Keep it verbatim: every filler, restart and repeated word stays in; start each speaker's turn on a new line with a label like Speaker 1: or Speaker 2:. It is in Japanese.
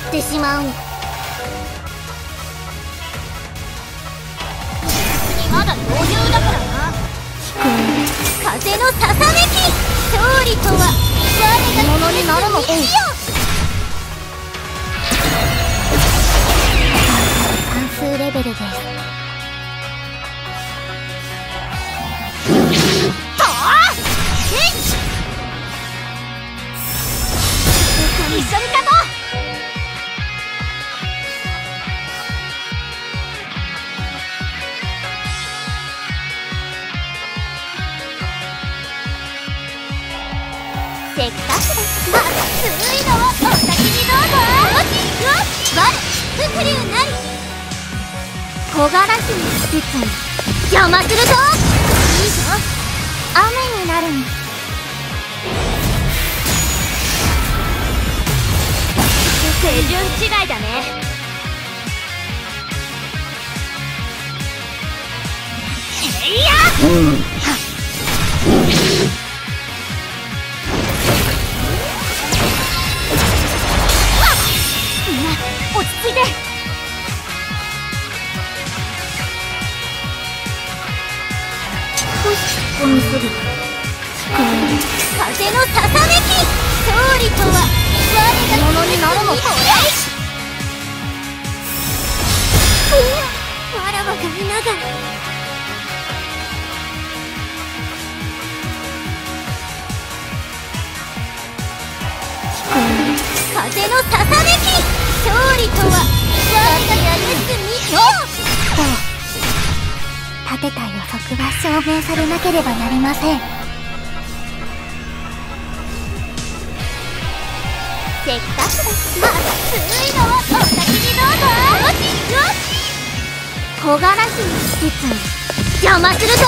Speaker 1: ってしまう。まだ余裕だからな。聞こえる風のささめき。勝利とは我がものになるのかよ。関数レベルです。一緒に勝とう。せっかくだし、まだ熱いのをお先にどうぞ。よしよし、我伏流なり。木枯らしに季節に邪魔するぞ。いいぞ、雨になるに。手順違いだね。えいや、うん、みんな落ち着いて。少し込みすぎた。聞こえる風のささめき。勝利とは我がものになるのか。わらわが見ながら。聞こえる風のささめき。勝利とは我がやるすみよ。立てた予測は証明されなければなりません。せっかくだし、まだ熱いのをお先にどうぞ。よしよし、木枯らしの季節に邪魔するぞ。